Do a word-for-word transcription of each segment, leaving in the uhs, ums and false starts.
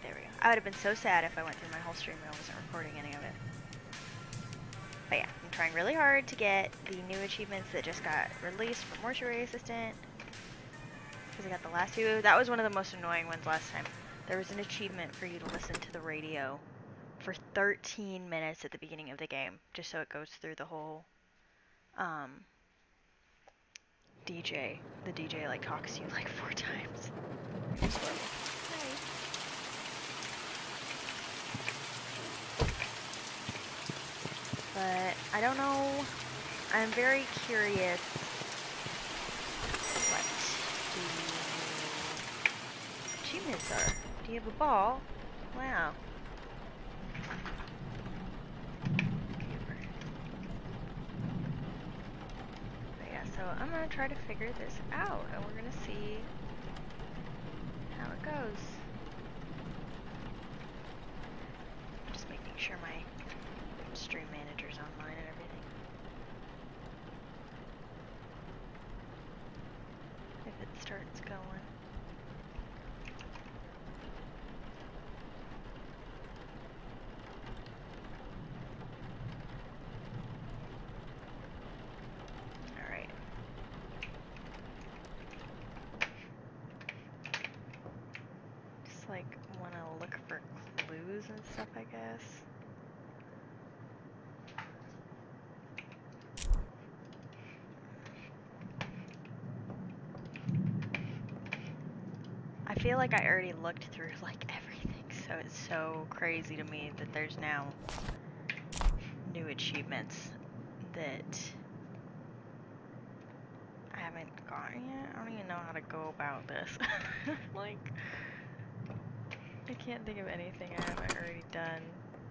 there we go. I would have been so sad if I went through my whole stream and I wasn't recording any of it. But yeah, I'm trying really hard to get the new achievements that just got released for Mortuary Assistant. Because I got the last two. That was one of the most annoying ones last time. There was an achievement for you to listen to the radio for thirteen minutes at the beginning of the game. Just so it goes through the whole um, D J. The D J like talks to you like four times. It's horrible. But I don't know. I'm very curious what the achievements are. Do you have a ball? Wow. But yeah, so I'm gonna try to figure this out, and we're gonna see how it goes. Just making sure my stream manager's online and everything. If it starts going. Alright. Just like want to look for clues and stuff, I guess. I feel like I already looked through like everything, so it's so crazy to me that there's now new achievements that I haven't gotten yet. I don't even know how to go about this. Like, I can't think of anything I haven't already done.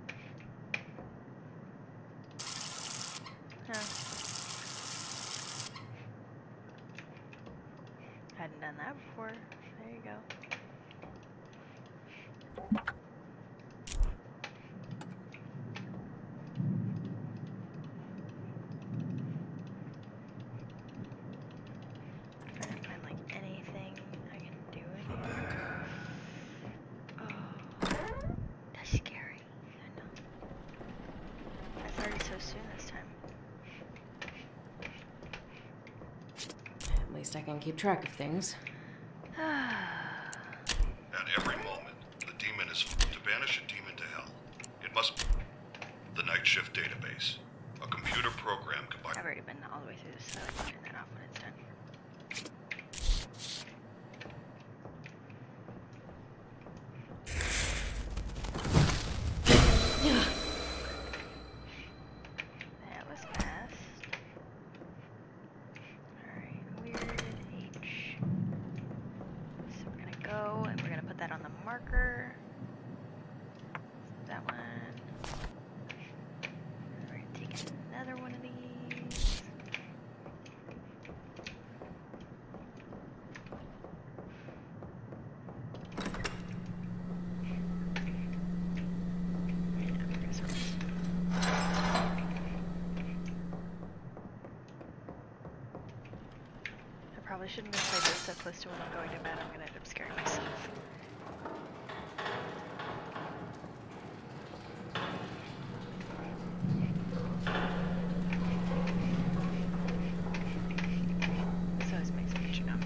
Huh. Hadn't done that before. There you go. Trying to find like anything I can do in here. Oh, that's scary. I know. That's already so soon this time. At least I can keep track of things. At every moment, the demon is to banish a demon to hell. It must be the night shift database, a computer program combined. I've already been all the way through this, so I can turn that off when it's done. That was fast. Alright, weird H. So we're gonna go and we're gonna put that on the marker. That one. And we're gonna take another one of these. I probably shouldn't have played this so close to when I'm going to bed. I'm gonna end up scaring myself. This always makes me jump.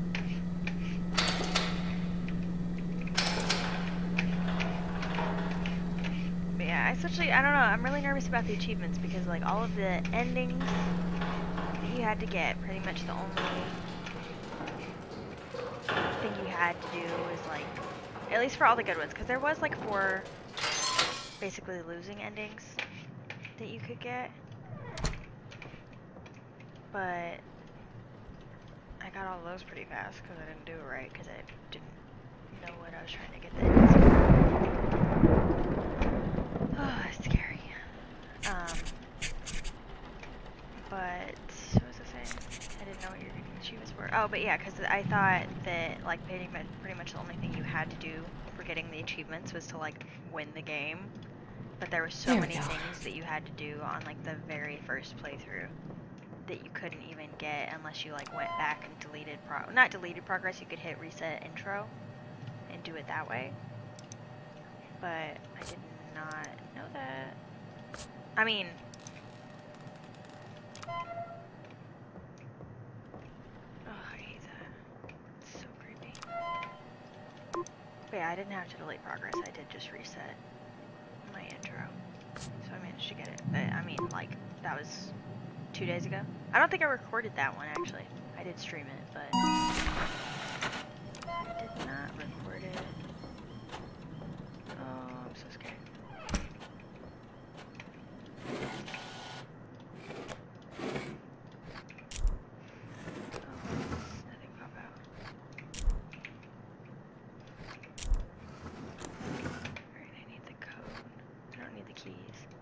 But yeah, especially, I don't know, I'm really nervous about the achievements because like all of the endings that you had to get, pretty much the only thing you had to do was like, at least for all the good ones, because there was like four basically losing endings that you could get, but I got all those pretty fast because I didn't do it right because I didn't know what I was trying to get the endings. Oh, that's scary. Um, but what was I saying? I didn't know what your achievements were. Oh, but yeah, because I thought that like pretty much, pretty much the only thing you had to do for getting the achievements was to like win the game. But there were so There we many go. things that you had to do on like the very first playthrough that you couldn't even get unless you like went back and deleted pro not deleted progress. You could hit reset intro and do it that way. but I did not know that. I mean, oh, I hate that. It's so creepy. But yeah, I didn't have to delete progress. I did just reset my intro, so I managed to get it. But I mean, like, that was two days ago. I don't think I recorded that one actually. I did stream it, but I did not record it. Oh, I'm so scared. Nothing pop out. Alright, I need the code. I don't need the keys.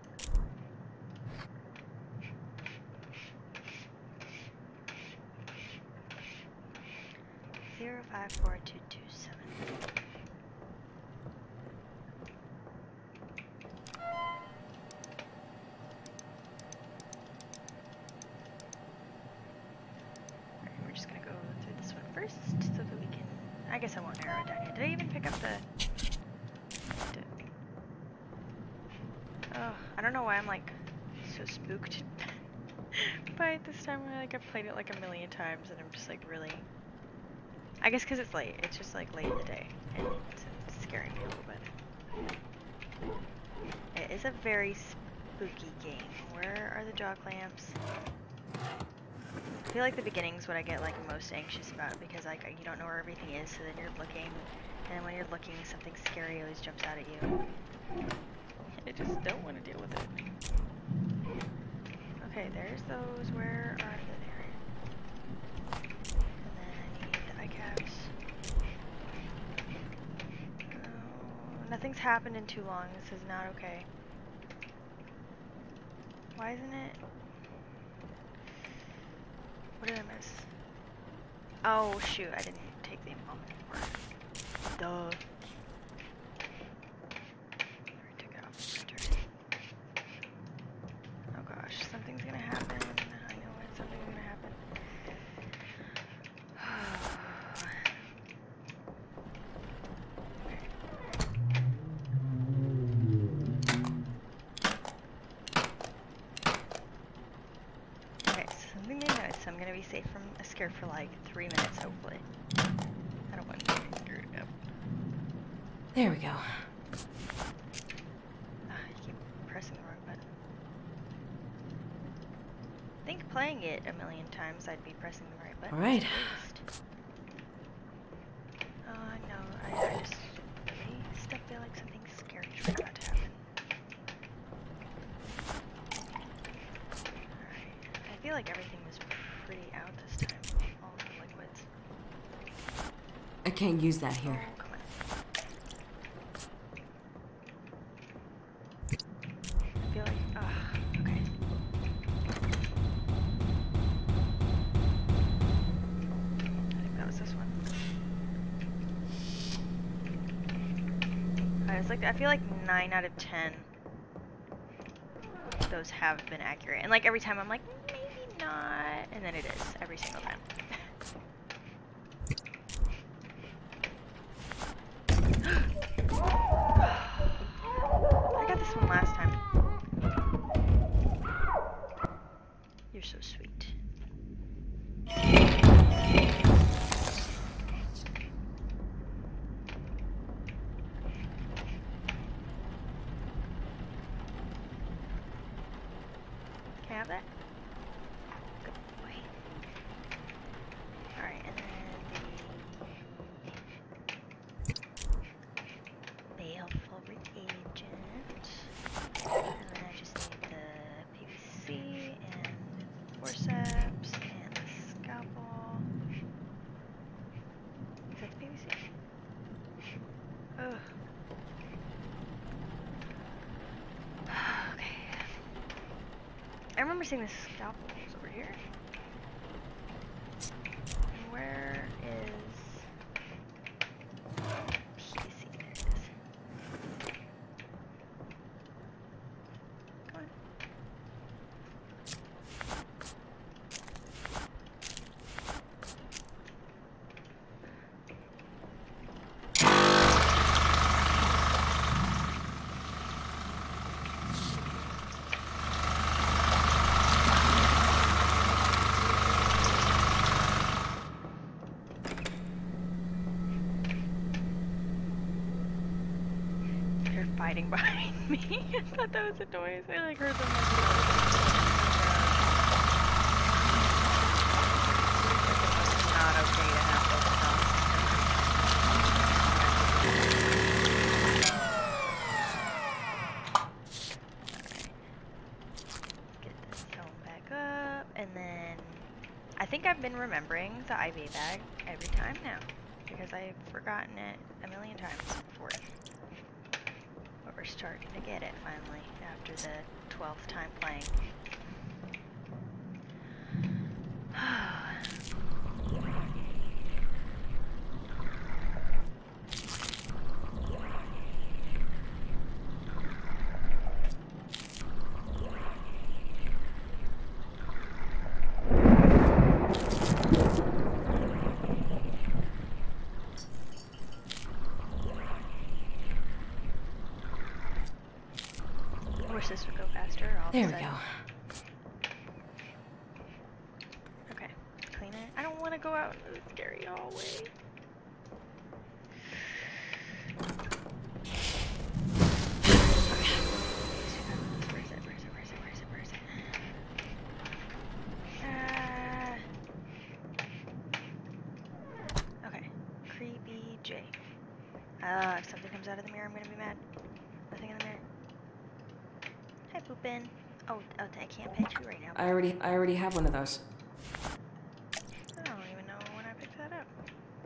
Zero five four two two seven. Alright, we're just gonna go through this one first so that we can. I guess I won't narrow it down yet. Did I even pick up the. Did... Oh, I don't know why I'm like so spooked by it this time. Like I've played it like a million times and I'm just like really. I guess because it's late. It's just like late in the day and it's scaring me a little bit. It is a very spooky game. Where are the jog lamps? I feel like the beginning's what I get like most anxious about because like you don't know where everything is, so then you're looking, and when you're looking, something scary always jumps out at you. I just don't want to deal with it. Okay, there's those. Where are they? And then I need the eye caps. Oh, nothing's happened in too long. This is not okay. Why isn't it? What did I miss? Oh shoot, I didn't take the embalming for. Duh. I took it off the printer. Oh gosh, something's gonna happen. I know it, something's gonna happen. Okay, something to note, so I'm gonna be safe from a scare for like three minutes, hopefully. I don't want to get scared up. There we go. Ah, I keep pressing the wrong button. I think playing it a million times, I'd be pressing the right button. All right. Oh, uh, no, I, I just really still feel like something scary is about to happen. Alright, I feel like everything was pretty out this time, all the liquids. I can't use that here. Oh, come on. I feel like, ugh, okay. I think that was this one. Uh, it's like, I feel like nine out of ten those have been accurate. And like every time I'm like, maybe not. And then it is, every single time. I got this one last time. You're so sweet. Can I have that? Good boy. Alright, and then the baleful reagent. And then I just need the P V C and forceps and the scalpel. Is that the P V C? Ugh. Okay. I remember seeing the scalpel was over here. And where is P V C? There it is. Come on. fighting behind me. I thought that was a noise. I like heard them like it's not okay to have those sounds. Get this zone back up, and then I think I've been remembering the I V bag every time now because I've forgotten it a million times before. But we're starting to get it finally after the twelfth time playing. I wish this would go faster. All There of a we sudden. go. Okay, clean it. I don't want to go out in the scary hallway. Where is it? Where is it? Where is it? Where is it? Where is it? Uh, okay, creepy J. Uh, if something comes out of the mirror, I'm gonna be mad. Nothing in the mirror. Hi, Poopin. Oh, oh, I can't pet you right now. I already, I already have one of those. I don't even know when I picked that up.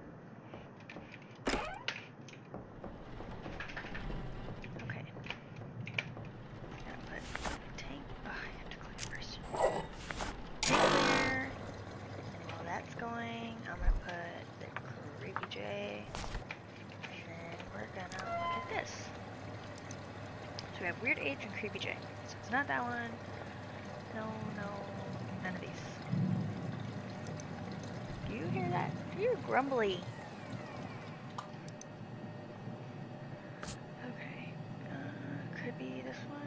Okay. Gotta put tank. Oh, I have to click first. Tank cleaner. And while that's going, I'm gonna put the creepy J. And then we're gonna look at this. So we have weird H and creepy J. So it's not that one. No, no, none of these. Do you hear that? You're grumbly. Okay. Uh, could be this one.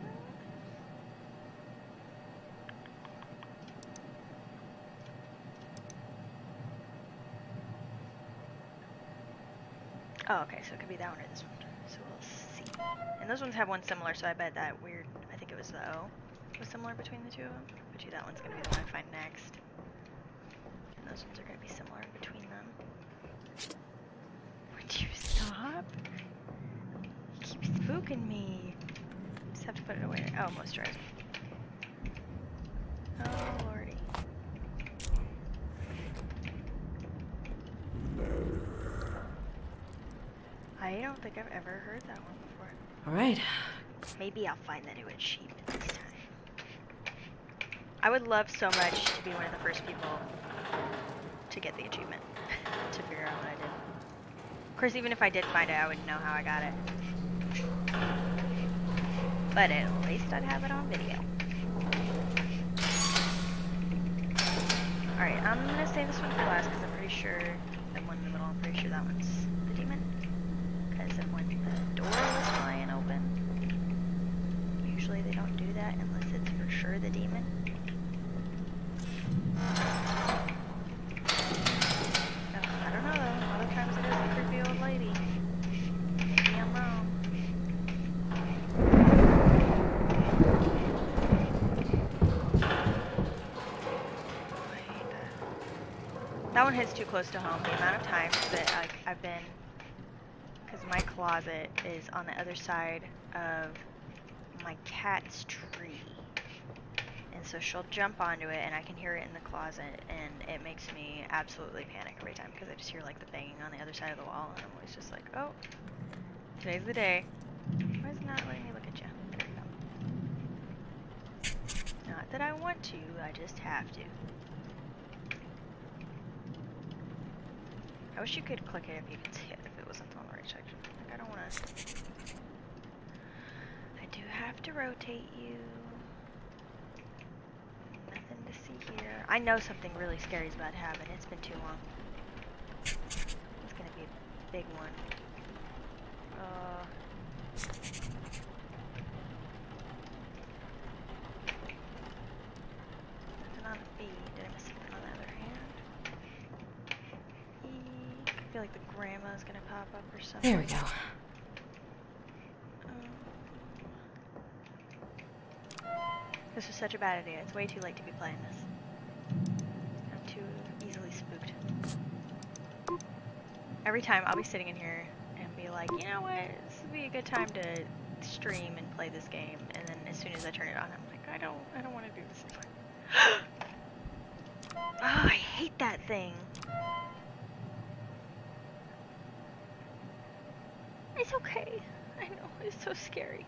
Oh, okay, so it could be that one or this one. So we'll see. And those ones have one similar, so I bet that weird, I think it was the O, was similar between the two of them. Bet you that one's going to be the one I find next. And those ones are going to be similar between them. Would you stop? You keep spooking me. Just have to put it away. Oh, moisturizer. Oh, lordy. I don't think I've ever heard that one before. All right. Maybe I'll find the new achievement this time. I would love so much to be one of the first people to get the achievement. To figure out what I did. Of course, even if I did find it, I wouldn't know how I got it. But at least I'd have it on video. Alright, I'm gonna save this one for last because I'm pretty sure the one in the middle, I'm pretty sure that one's the demon. Because when the door was flying open, usually they don't do that unless it's for sure the demon. Oh, I don't know though, other times it is a creepy old lady. Maybe I'm wrong. I hate that. That one hits too close to home. The amount of times that like, I've been, because my closet is on the other side of my cat's tree. And so she'll jump onto it and I can hear it in the closet and it makes me absolutely panic every time because I just hear like the banging on the other side of the wall and I'm always just like, oh, today's the day. Why is it not letting me look at you? There we go. Not that I want to, I just have to. I wish you could click it if you could see it, if it wasn't on the right section. Like, I don't want to... I do have to rotate you. Nothing to see here. I know something really scary is about to happen. It's been too long. It's gonna be a big one. Uh... Nothing on the feed. Did I miss something on the other hand? I feel like the grandma's gonna pop up or something. There we go. Oh, This was such a bad idea. It's way too late to be playing this. I'm too easily spooked. Every time I'll be sitting in here and be like, you know what, this would be a good time to stream and play this game, and then as soon as I turn it on, I'm like, I don't, I don't want to do this anymore. Oh, I hate that thing. It's okay. I know, it's so scary.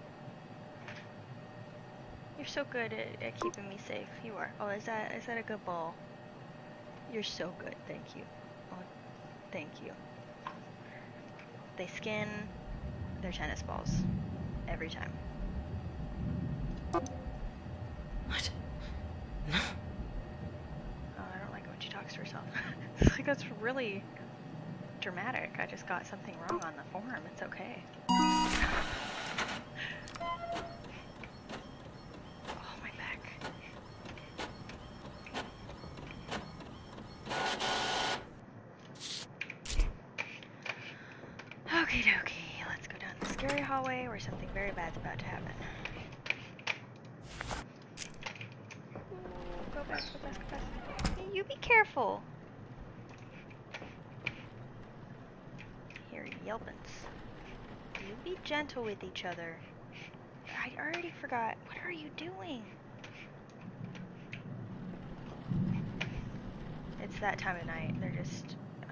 You're so good at, at keeping me safe. You are. Oh, is that is that a good ball? You're so good. Thank you. Oh, thank you. They skin their tennis balls every time. What? No. Oh, I don't like it when she talks to herself. It's like, that's really dramatic. I just got something wrong on the form. It's okay. Okie dokie, let's go down the scary hallway where something very bad's about to happen. Ooh, go fast, go fast, go fast. Hey, you be careful. Here, yelpins. You be gentle with each other. I already forgot. What are you doing? It's that time of night. They're just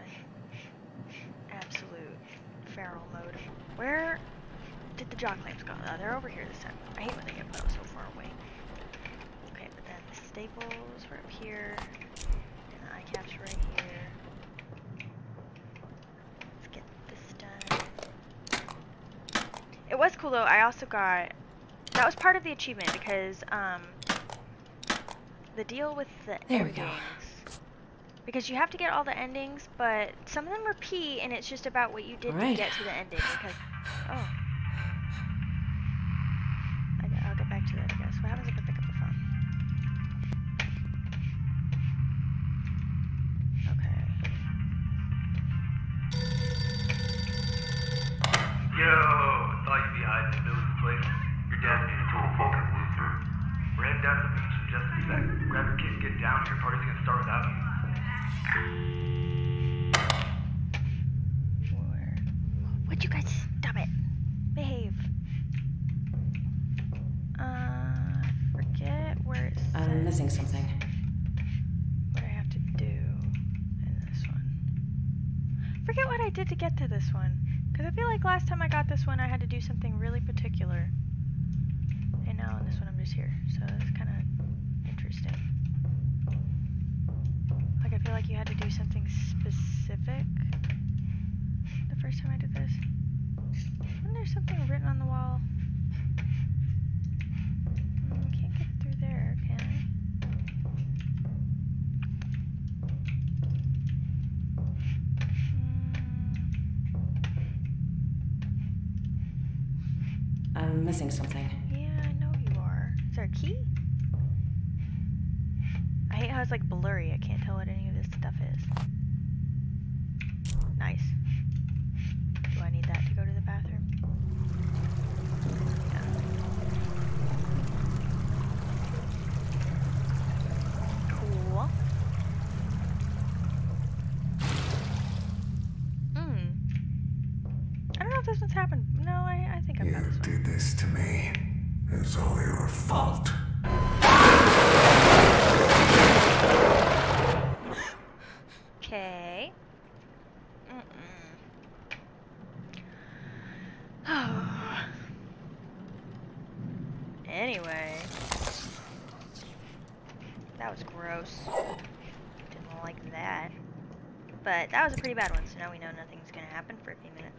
in absolute feral mode. Where did the jaw clamps go? Oh, they're over here this time. I hate when they get put so far away. Okay, but then the staples were up here, and the eye caps right here. Let's get this done. It was cool though. I also got, that was part of the achievement because um the deal with the there endings. we go. Because you have to get all the endings, but some of them are P, and it's just about what you did right. to get to the ending. Because, oh, I, I'll get back to that, I guess. What happens if I pick up the phone? Okay. Yo, thought you'd be hiding in the middle of the place. Your dad made it to a fucking loser. We're heading down to the beach in just a sec. Grab your kid and get down. Your party's gonna start without you. Where? Would you guys stop it? Behave. Uh, forget where it says. I'm missing something. What I have to do in this one. Forget what I did to get to this one. Because I feel like last time I got this one, I had to do something really particular. And now in this one, I'm just here. So it's kind of interesting. Like, I feel like you had to do something specific the first time I did this. Wasn't there something written on the wall? Mm, can't get through there, can I? Mm. I'm missing something. Yeah, I know you are. Is there a key? I hate how it's like blurry. I can't tell what any of this stuff is. Nice. Do I need that to go to the bathroom? Yeah. Cool. Hmm. I don't know if this one's happened. No, I, I think I've got You this one. did this to me. It's all your fault. Okay. Mm-mm. Oh. Anyway. That was gross. Didn't like that. But that was a pretty bad one, so now we know nothing's gonna happen for a few minutes.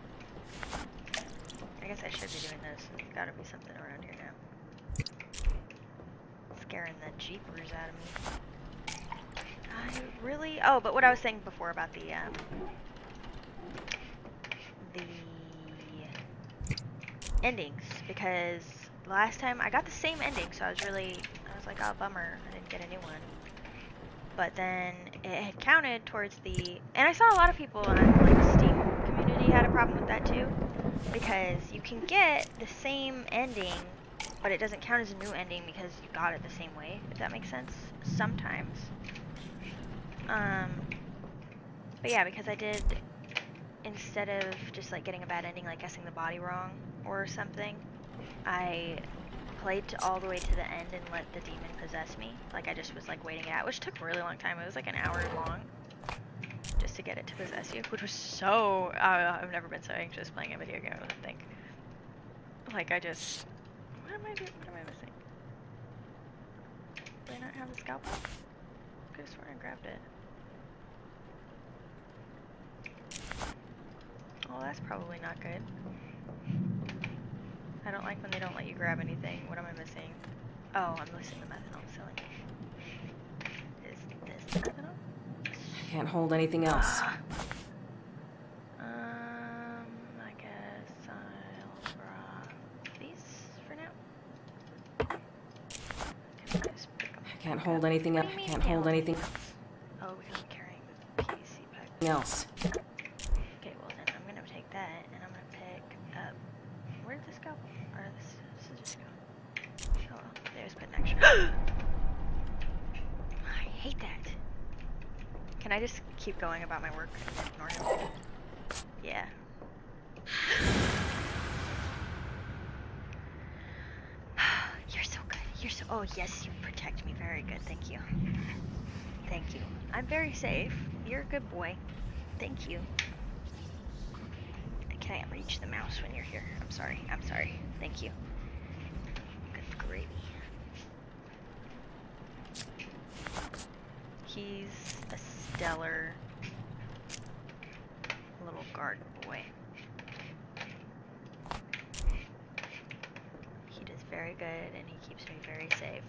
I guess I should be doing this. There's gotta be something around here now. Scaring the jeepers out of me. I really... Oh, but what I was saying before about the, um... the... endings, because last time I got the same ending, so I was really... I was like, oh, bummer, I didn't get a new one. But then it had counted towards the... And I saw a lot of people on, like, Steam community had a problem with that, too. Because you can get the same ending but it doesn't count as a new ending because you got it the same way, if that makes sense. Sometimes. Um, but yeah, because I did, instead of just like getting a bad ending, like guessing the body wrong or something, I played to all the way to the end and let the demon possess me. Like I just was like waiting it out, which took a really long time. It was like an hour long just to get it to possess you, which was so, uh, I've never been so anxious playing a video game, I don't think. Like I just, what am I doing? What am I missing? Do I not have the scalpel? I could have sworn I grabbed it. Oh, that's probably not good. I don't like when they don't let you grab anything. What am I missing? Oh, I'm missing the methanol cylinder. Is this methanol? I can't hold anything else. Ah. Um, I guess I'll grab these for now. Can I just pick them I can't back hold up? anything What else. do you I mean can't can't hold hold anything Oh, because I'm carrying the P V C pipe. else. Okay, well then I'm gonna take that and I'm gonna pick up. Where did this go? Or this scissors go? Oh, well, there's put an extra. I hate that. Can I just keep going about my work and ignore him? Yeah. You're so good. You're so. Oh yes, you protect me. Very good. Thank you. Thank you. I'm very safe. You're a good boy. Thank you. I can't reach the mouse when you're here. I'm sorry. I'm sorry. Thank you. Good gravy. He's a stellar little guard boy. He does very good and he keeps me very safe.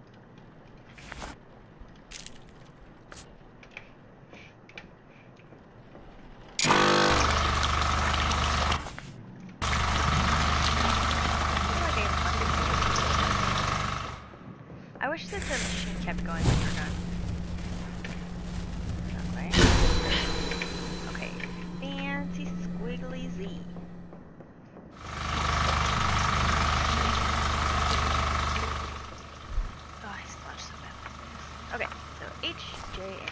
I wish that the machine kept going when you're done. That way. Okay. Fancy squiggly Z. Oh, I splotched so bad. Okay, so H, J, and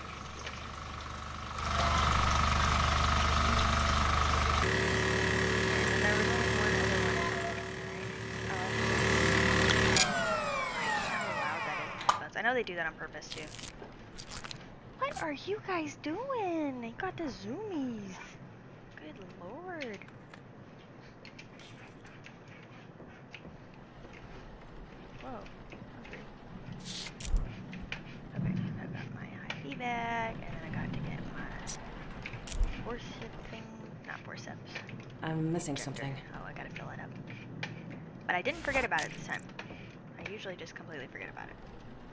and there was only one other one. Oh. I know they do that on purpose too. What are you guys doing? They got the zoomies. Good lord. Whoa. Okay. Okay, I got my I V bag, and then I got to get my forceps thing. Not forceps. I'm missing Injector. something. Oh, I gotta fill it up. But I didn't forget about it this time. I usually just completely forget about it.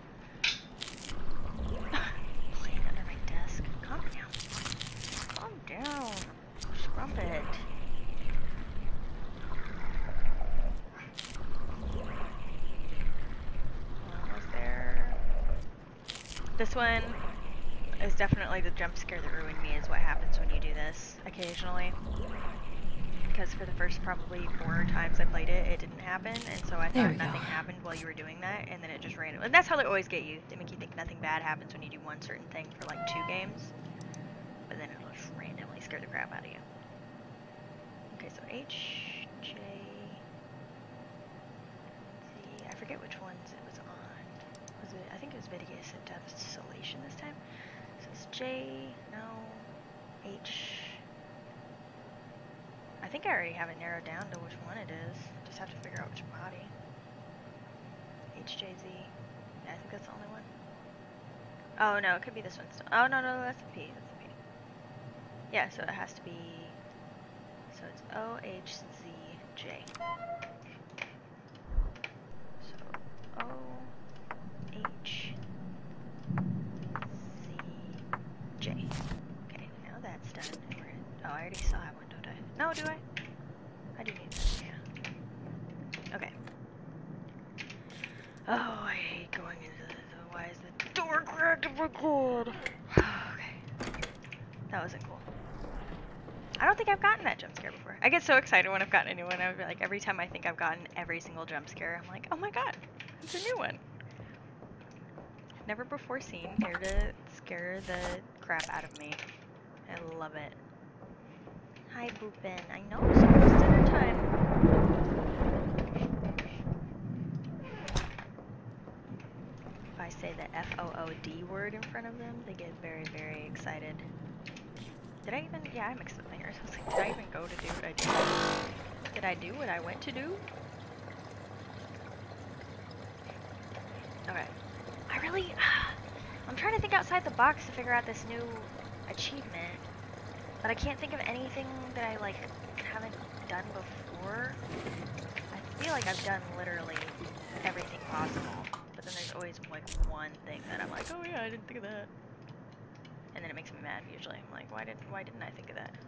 Laying under my desk. Calm down. Calm down. Scrump it. Almost there. This one is definitely the jump scare that ruined me, is what happens when you do this occasionally. Because for the first probably four times I played it, it didn't happen, and so I There thought we go. nothing happened while you were doing that, and then it just ran. And that's how they always get you. They make you think nothing bad happens when you do one certain thing for like two games, but then it'll just randomly scare the crap out of you. Okay, so H, J, Z, I forget which ones it was on. Was it? I think it was Video Desolation this time. So it's J, no, H. I think I already have it narrowed down to which one it is. Just have to figure out which body. H J Z. Yeah, I think that's the only one. Oh no, it could be this one still. Oh no, no, that's the P. That's the P. Yeah, so it has to be. So it's O H Z J. So O H Z J. Okay, now that's done. And we're in, oh, I already saw that one, don't I? No, do I? I do need that, yeah. Okay. Oh, I hate going into the, the why is the door cracked? Oh my god. Okay. That wasn't cool. I don't think I've gotten that jump scare before. I get so excited when I've gotten a new one. I would, like every time I think I've gotten every single jump scare, I'm like, oh my god, it's a new one. Never before seen. Here to scare the crap out of me. I love it. Hi, Boopin. I know, it's almost dinner time. If I say the F O O D word in front of them, they get very, very excited. Did I even? Yeah, I mixed the fingers. I was like, did I even go to do what I did? Did I do what I went to do? Okay. I really... I'm trying to think outside the box to figure out this new achievement. But I can't think of anything that I, like, haven't done before. I feel like I've done literally everything possible. But then there's always, like, one thing that I'm like, oh yeah, I didn't think of that. And then it makes me mad, usually. I'm like, why, did, why didn't I think of that?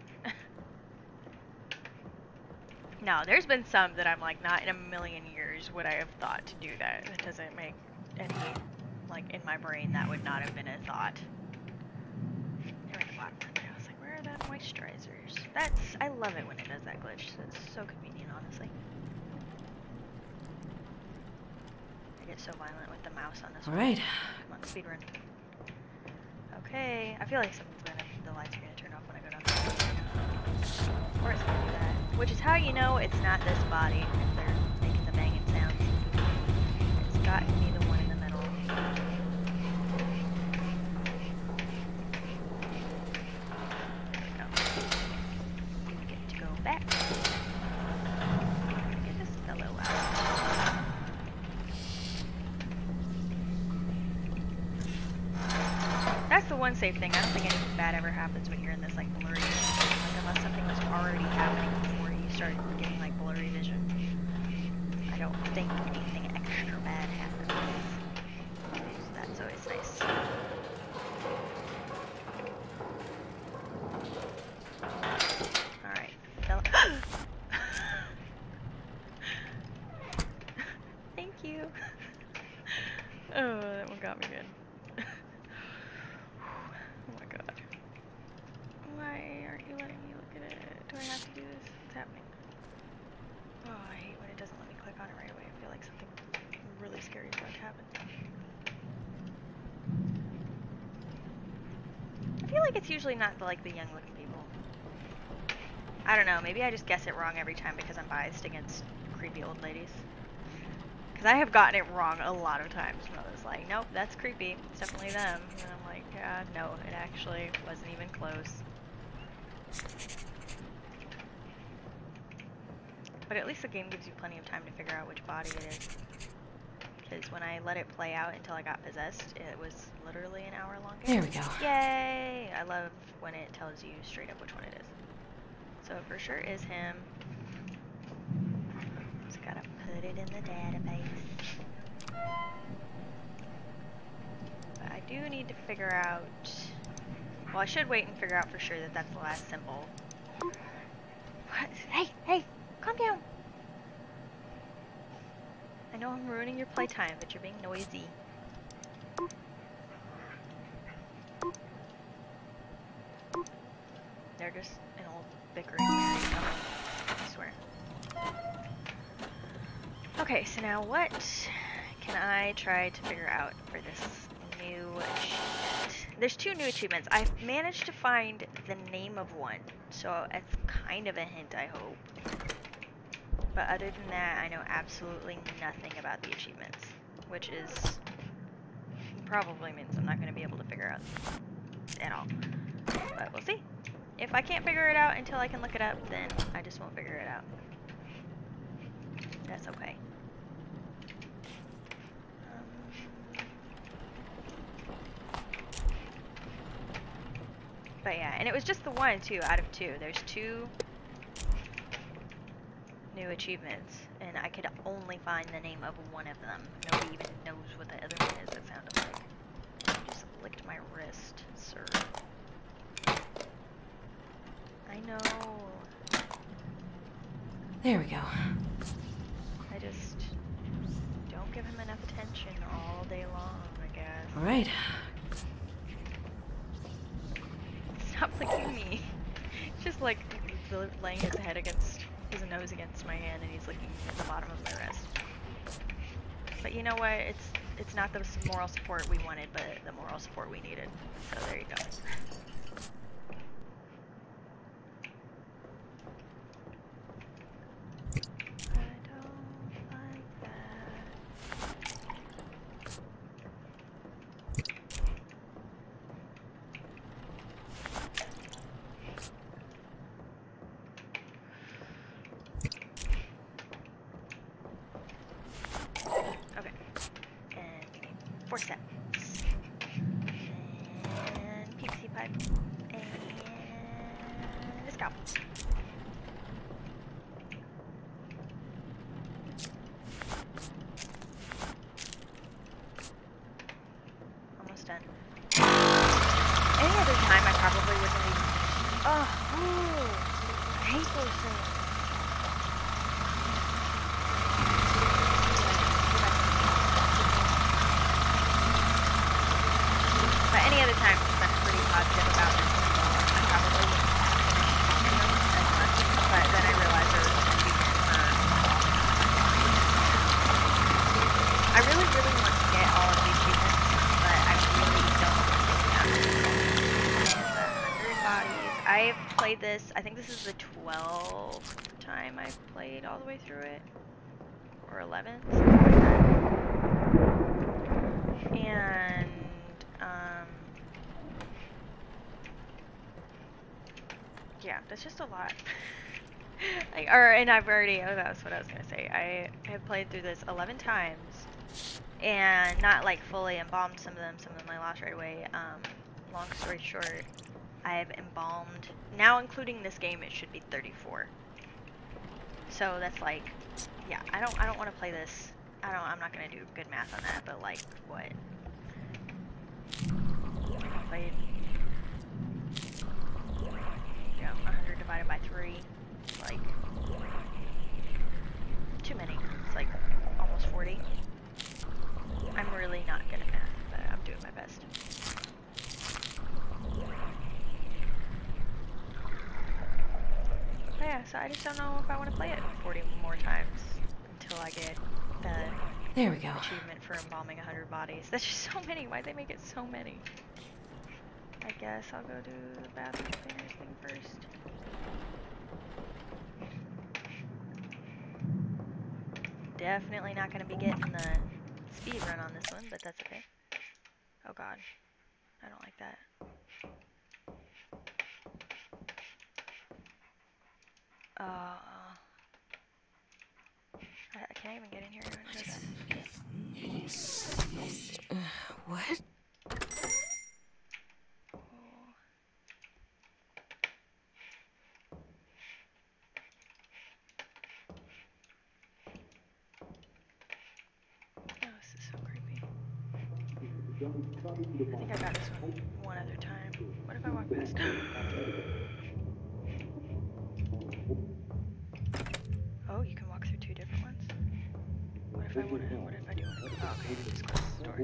No, there's been some that I'm like, not in a million years would I have thought to do that. It doesn't make any, like, in my brain, that would not have been a thought. They're in the bottom. I was like, where are the moisturizers? That's, I love it when it does that glitch. It's so convenient, honestly. I get so violent with the mouse on this one. Alright. Come on, speedrun. Okay, I feel like something's gonna, the lights are gonna turn off when I go down. Or it's gonna do that. Which is how you know it's not this body if they're making the banging sounds. It's got to be the one in the middle. There we go. We get to go back. Get this fellow out. That's the one safe thing. I don't think anything bad ever happens when you're in this like blurry vision. Like unless something was already happening before you start getting like blurry vision. I don't think anything extra bad happens. So that's always nice. Alright. Fell Thank you. Oh, that one got me good. Oh my god. Why aren't you letting me look at it? Do I have to do this? What's happening? Oh, I hate when it doesn't let me click on it right away. I feel like something really scary is about to happen. I feel like it's usually not the, like the young looking people. I don't know, maybe I just guess it wrong every time because I'm biased against creepy old ladies. Because I have gotten it wrong a lot of times when I was like, nope, that's creepy. It's definitely them. And I'm like, yeah, no, it actually wasn't even close. But at least the game gives you plenty of time to figure out which body it is. Because when I let it play out until I got possessed, it was literally an hour long game. There we go. Yay! I love when it tells you straight up which one it is. So it for sure is him. Just gotta put it in the database. But I do need to figure out... Well, I should wait and figure out for sure that that's the last symbol. What? Hey, hey, calm down. I know I'm ruining your playtime, but you're being noisy. They're just an old bickering married couple, I swear. Okay, so now what can I try to figure out for this new achievement? There's two new achievements. I've managed to find the name of one, so it's kind of a hint, I hope. But other than that, I know absolutely nothing about the achievements, which is probably means I'm not going to be able to figure out at all. But we'll see. If I can't figure it out until I can look it up, then I just won't figure it out. That's okay. But yeah, and it was just the one, too, out of two. There's two new achievements, and I could only find the name of one of them. Nobody even knows what the other one is, it sounded like. I just licked my wrist, sir. I know. There we go. I just don't give him enough attention all day long, I guess. Alright. Stop licking me. Just like laying his head against, his nose against my hand, and he's looking at the bottom of my wrist. But you know what? It's it's not the moral support we wanted, but the moral support we needed. So there you go. Four steps. And P V C pipe. And a scalpel. Almost done. Any other time I probably wouldn't even... Oh, ooh, I hate those things. But any other time, I'm pretty positive about this. I probably wouldn't finish as much, but then I realized there was an achievement for... I really, really want to get all of the achievements, but I really don't think I can. And the one hundred bodies. I've played this, I think this is the twelfth time I've played all the way through it. Or eleventh, something like that. And... Um, yeah, that's just a lot. Like, or, and I've already, oh, that's what I was going to say. I have played through this eleven times, and not, like, fully embalmed some of them. Some of them I lost right away. Um, long story short, I've embalmed, now including this game, it should be thirty-four. So that's, like, yeah, I don't, I don't want to play this. I don't, I'm not going to do good math on that, but, like, what? Played, you know, one hundred divided by three, like, too many. It's like almost forty. I'm really not good at math, but I'm doing my best. But yeah, so I just don't know if I want to play it forty more times until I get the There we go. achievement for embalming one hundred bodies. That's just so many. Why'd they make it so many? I guess I'll go do the bathroom cleaners thing first. Definitely not going to be getting the speed run on this one, but that's okay. Oh god. I don't like that. Uh, I, I can't even get in here. Uh, what? I think I got this one one other time. What if I walk past? Oh, you can walk through two different ones? What if I want to, what if I do want to go? Oh, okay, just close the door.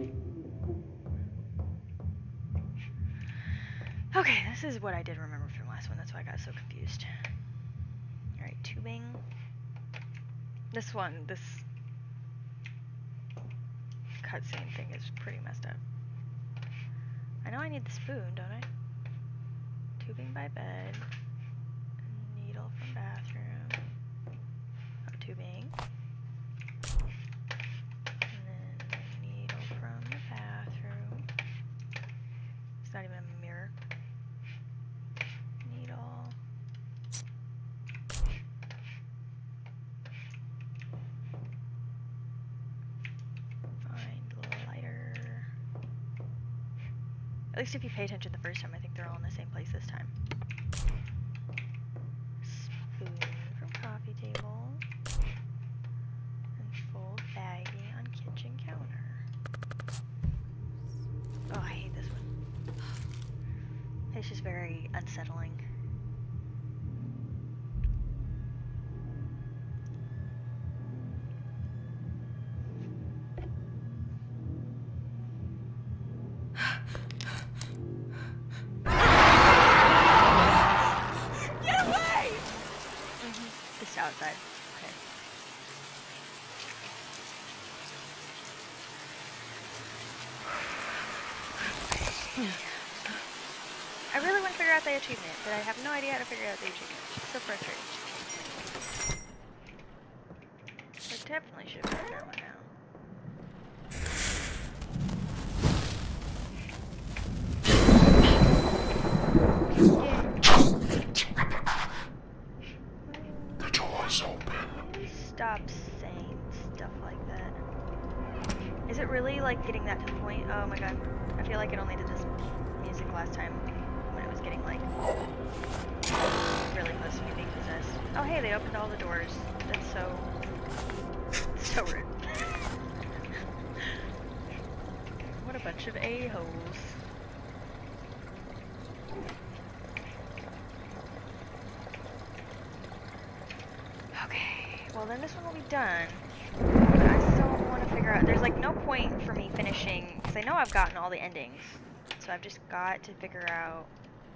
Okay, this is what I did remember from last one, that's why I got so confused. Alright, tubing. This one, this cutscene thing is pretty messed up. I know I need the spoon, don't I? Tubing by bed. Needle from bathroom. Oh, tubing. And then needle from the bathroom. It's not even a mirror. Needle. Find lighter. At least if you pay attention the first time, I think they're all in the same place this time. Spoon from coffee table. And fold baggie on kitchen counter. Oh, I hate this one. It's just very unsettling. Yes! achievement, but I have no idea how to figure out the achievement. It's so frustrating. I definitely should have done that one now. The door's open. Stop saying stuff like that. Is it really like getting that to the point? Oh my god. I feel like it only did this music last time when it was getting like really close to me being possessed. Oh hey, they opened all the doors. That's so so rude. What a bunch of a-holes. Okay, well then this one will be done. But I still want to figure out, there's like no point for me finishing, because I know I've gotten all the endings. So I've just got to figure out.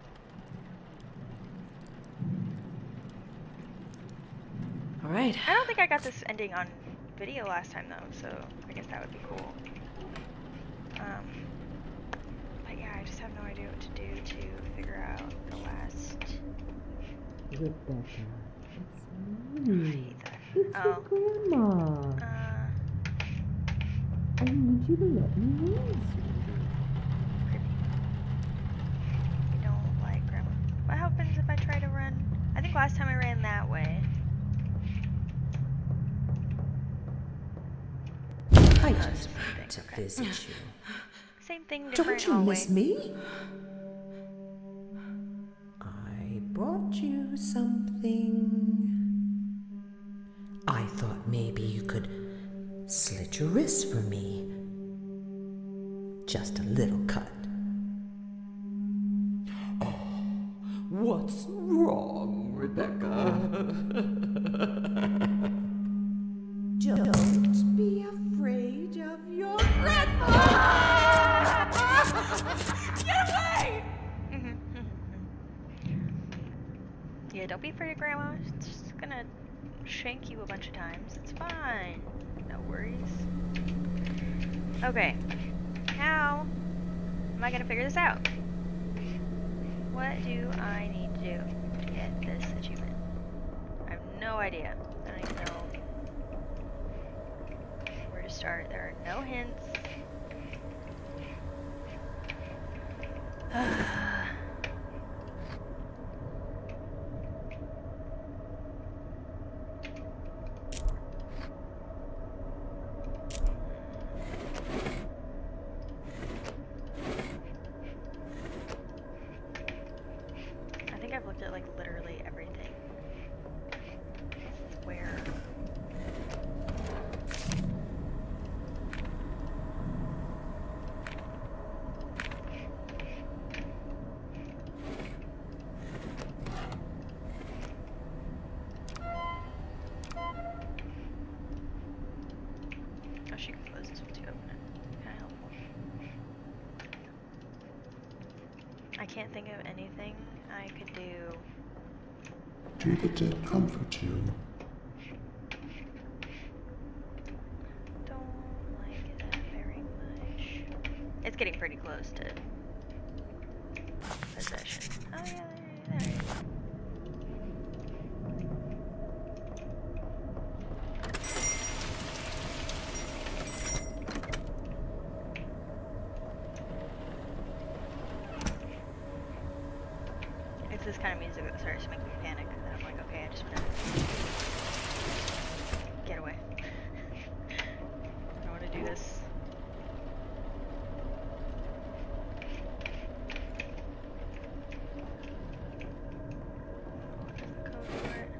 Alright. I don't think I got this ending on video last time though, so I guess that would be cool. Um, but yeah, I just have no idea what to do to figure out the last. Rebecca, it's I me. hate that. It's Oh. your grandma. Uh, I need you to let me in, sweetie. creepy. I don't like grandma. What happens if I try to run? I think last time I ran that way. I Oh, just same want thing, to okay. visit you. Same thing, different Don't you hallway. miss me? I brought you something. I thought maybe you could slit your wrist for me. Just a little cut. Oh, what's wrong, Rebecca? Don't be afraid of your grandma! Get away! Yeah, don't be afraid of grandma. She's just gonna shank you a bunch of times. It's fine. No worries. Okay. How am I gonna figure this out? What do I need to do to get this achievement? I have no idea. I don't even know where to start. There are no hints. I think I've looked at like literally everything. Where? Oh, she can close this once you open it. Kinda helpful. I can't think of anything I could do. Do the dead comfort you? Don't like that very much. It's getting pretty close to possession. Oh yeah, there, there it is. It's this kind of music that starts to make me panic. That I'm like, okay, I just want to get away. I don't want to do this. Code for it.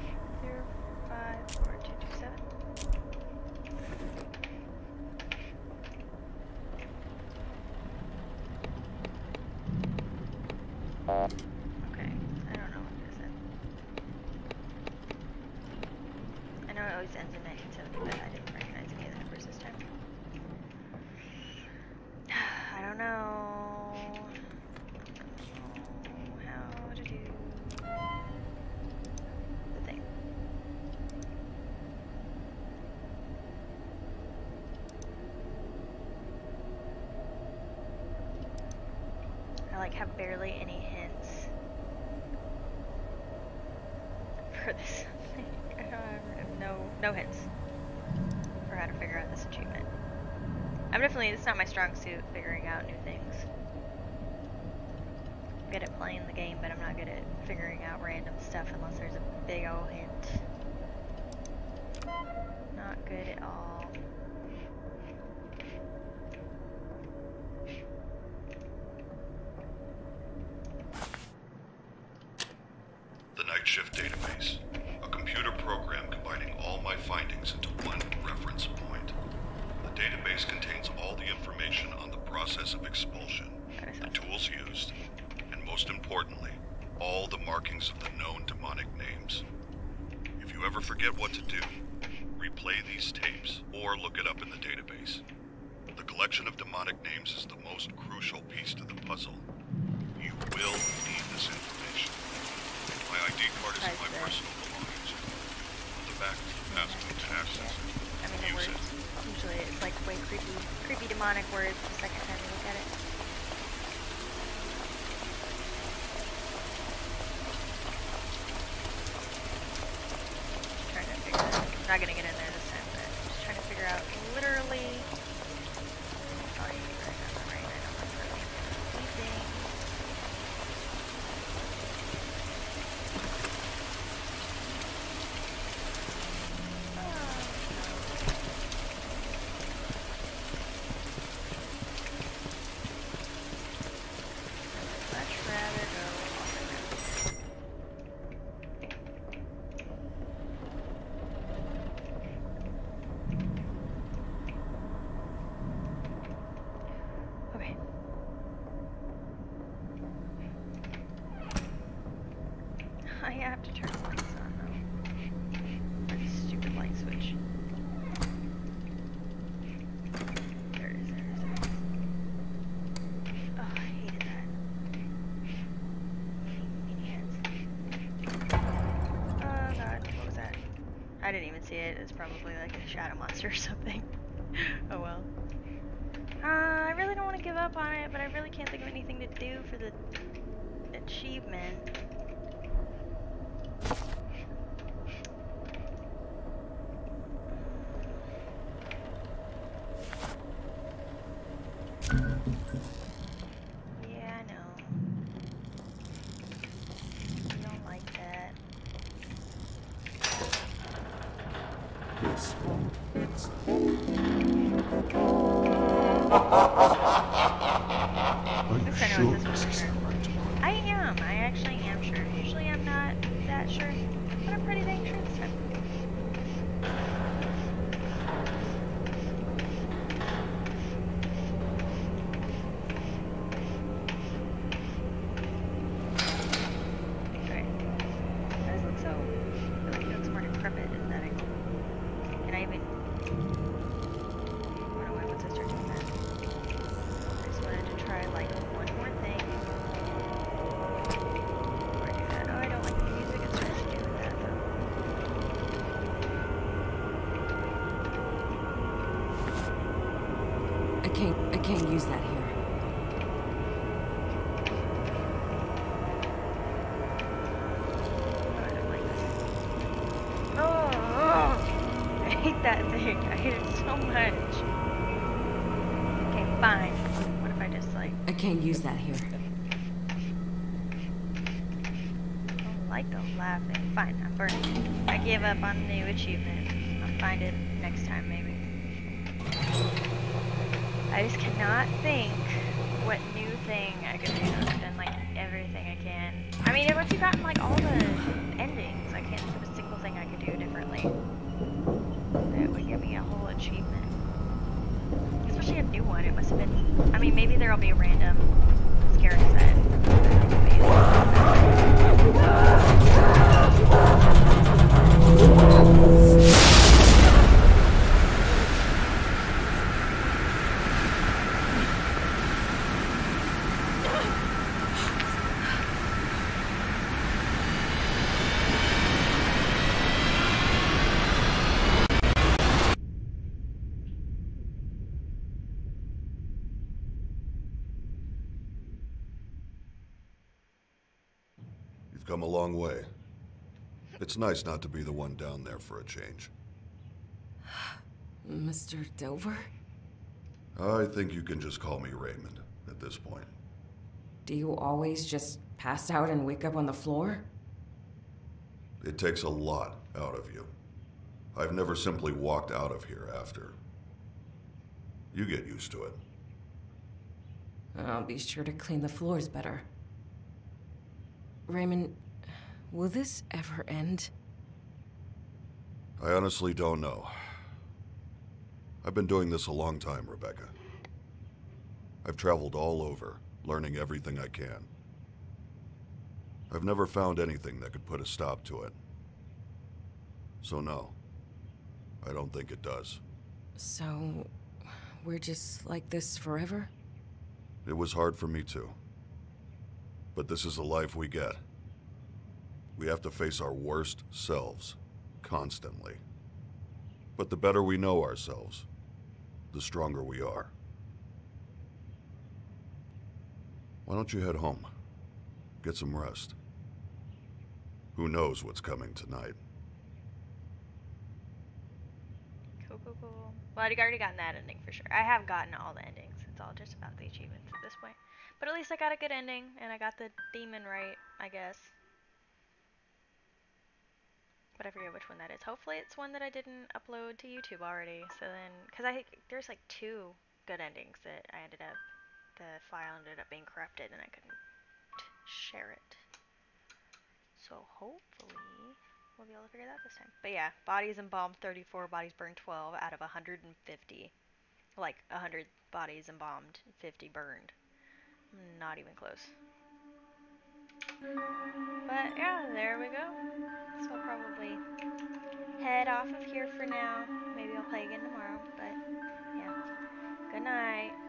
Zero five four two two seven. like have barely any hints for this. I don't have no no hints for how to figure out this achievement. I'm definitely, it's not my strong suit, figuring out new things. I'm good at playing the game, but I'm not good at figuring out random stuff unless there's a big old hint. Not good at all. The Night Shift Database. A computer program combining all my findings into one reference point. The database contains all the information on the process of expulsion, the tools used, and most importantly, all the markings of the known demonic names. If you ever forget what to do, replay these tapes or look it up in the database. The collection of demonic names is the most crucial piece to the puzzle. You will need this information. My I D card is in my personal belongings. On the back is the passcode to access it. I mean, the Use words, it. usually it's like way creepy, creepy demonic words the second time you look at it. Trying to figure out, I'm not gonna get in there this time, but just trying to figure out literally. Oh, you right now, right? I don't remember anything. Much rather go off and down. Okay. I have to turn the lights on though. Or this stupid light switch. There it is, there it is, there it is. Oh, I hated that. Meanie heads. Oh god, what was that? I didn't even see it. It's probably like a shadow monster or something. Oh well. Uh, I really don't want to give up on it, but I really can't think of anything to do for the achievement. Yeah, I know. You don't like that. This one fits. Are you At least I know sure what this this one's is for. the right one? I am. I actually am sure. Usually I'm not that sure, but I'm pretty dang sure this time. Okay. Why does it look so... I feel like it looks more decrepit at that angle. Can I even... Oh no, wait, once I start doing that. I just wanted to try like one more thing. Before I do that. Oh, I don't like the music it starts to do with that though. I can't, I can't use that here. Oh, I don't like this. Oh, oh, I hate that thing. I hate it so much. Okay, fine. What if I just like I can't use that here. don't like the laughing? Fine, I'm burning. I give up on the new achievement. I'll find it next time maybe. I just cannot think what new thing I could do. I've done like everything I can. I mean, once you've gotten like all the endings, I can't think of a single thing I could do differently that would give me a whole achievement. Especially a new one. It must have been. I mean, maybe there'll be a random scary set. come a long way. It's nice not to be the one down there for a change. Mister Dover? I think you can just call me Raymond at this point. Do you always just pass out and wake up on the floor? It takes a lot out of you. I've never simply walked out of here after. You get used to it. I'll be sure to clean the floors better. Raymond, will this ever end? I honestly don't know. I've been doing this a long time, Rebecca. I've traveled all over, learning everything I can. I've never found anything that could put a stop to it. So no, I don't think it does. So, we're just like this forever? It was hard for me too. But this is the life we get. We have to face our worst selves, constantly. But the better we know ourselves, the stronger we are. Why don't you head home? Get some rest. Who knows what's coming tonight? Cool, cool, cool. Well, I'd already gotten that ending for sure. I have gotten all the endings. It's all just about the achievements at this point. But at least I got a good ending, and I got the demon right, I guess. But I forget which one that is. Hopefully it's one that I didn't upload to YouTube already. So then, because I there's like two good endings that I ended up, the file ended up being corrupted, and I couldn't share it. So hopefully we'll be able to figure that this time. But yeah, bodies embalmed thirty-four, bodies burned twelve out of one hundred fifty. Like one hundred bodies embalmed, fifty burned. Not even close. But yeah, there we go. So I'll probably head off of here for now. Maybe I'll play again tomorrow, but yeah. Good night.